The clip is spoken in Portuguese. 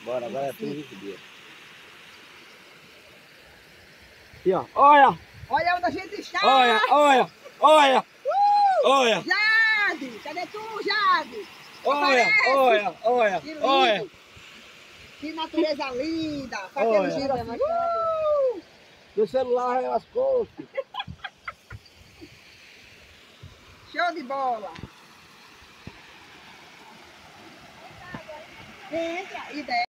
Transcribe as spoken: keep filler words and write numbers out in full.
Bora, agora é tudo vinte dias. Aqui, ó. Olha! Olha onde a gente está! Olha, olha, olha! Uh! Olha! Jade! Cadê tu, Jade? Olha, Aparece! olha, olha, Que lindo! olha! Que natureza linda! Com Olha. aquele giro assim. Uh! Meu celular é as cores. Show de bola! Entra e desce.